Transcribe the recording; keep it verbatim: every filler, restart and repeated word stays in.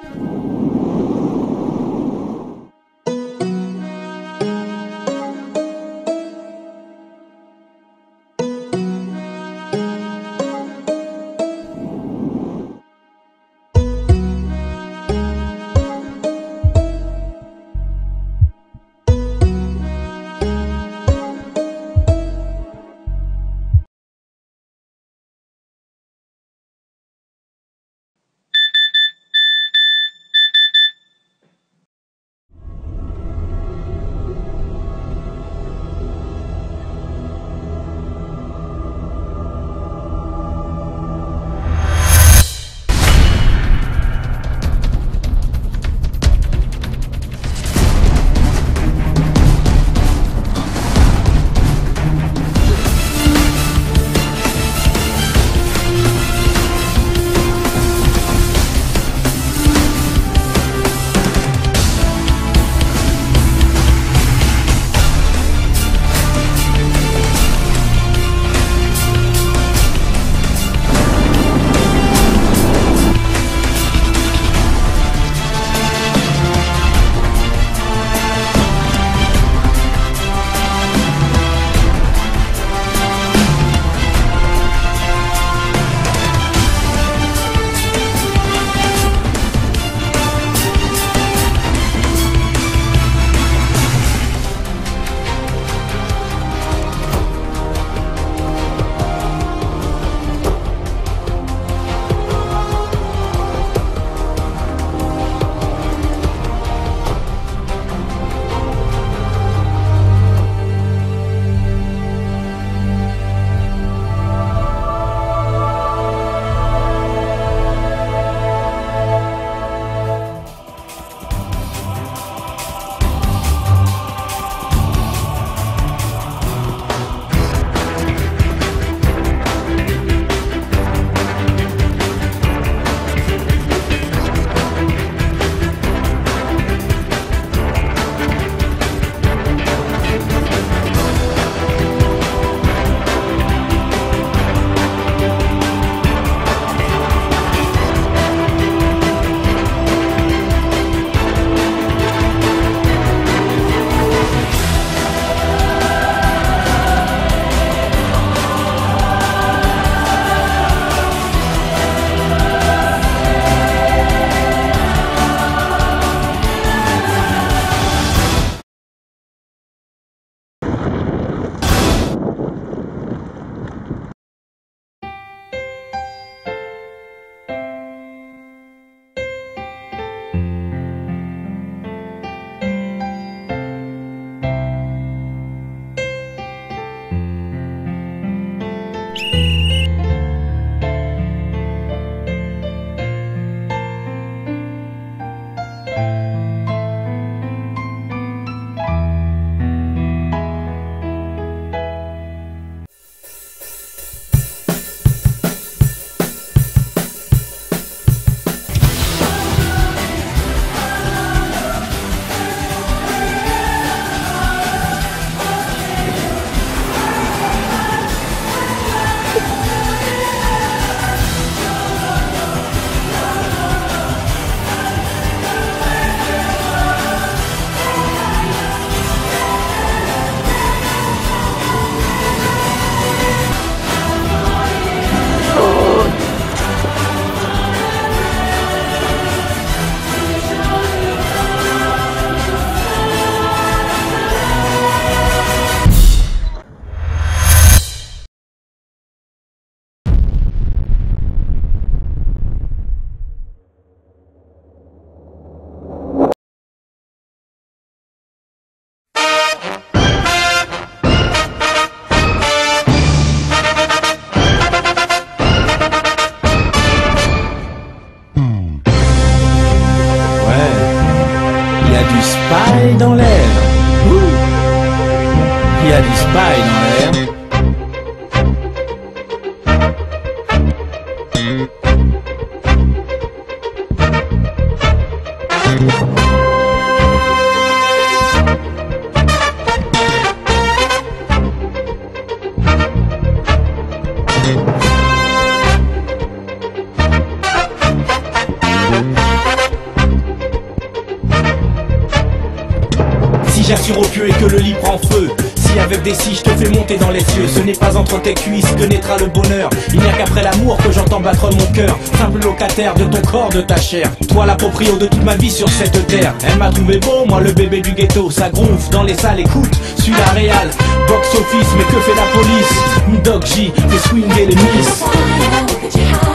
spy dans l'air. Il y a du spy dans l'air. Si j'assure au pieu et que le lit prend feu, si avec des si je te fais monter dans les cieux, ce n'est pas entre tes cuisses que naîtra le bonheur. Il n'y a qu'après l'amour que j'entends battre mon cœur. Simple locataire de ton corps, de ta chair. Toi la proprio de toute ma vie sur cette terre. Elle m'a trouvé beau, moi le bébé du ghetto. Ça gonfle dans les salles, écoute, suis la réal. Box office, mais que fait la police? Doc J, fait swinger les miss.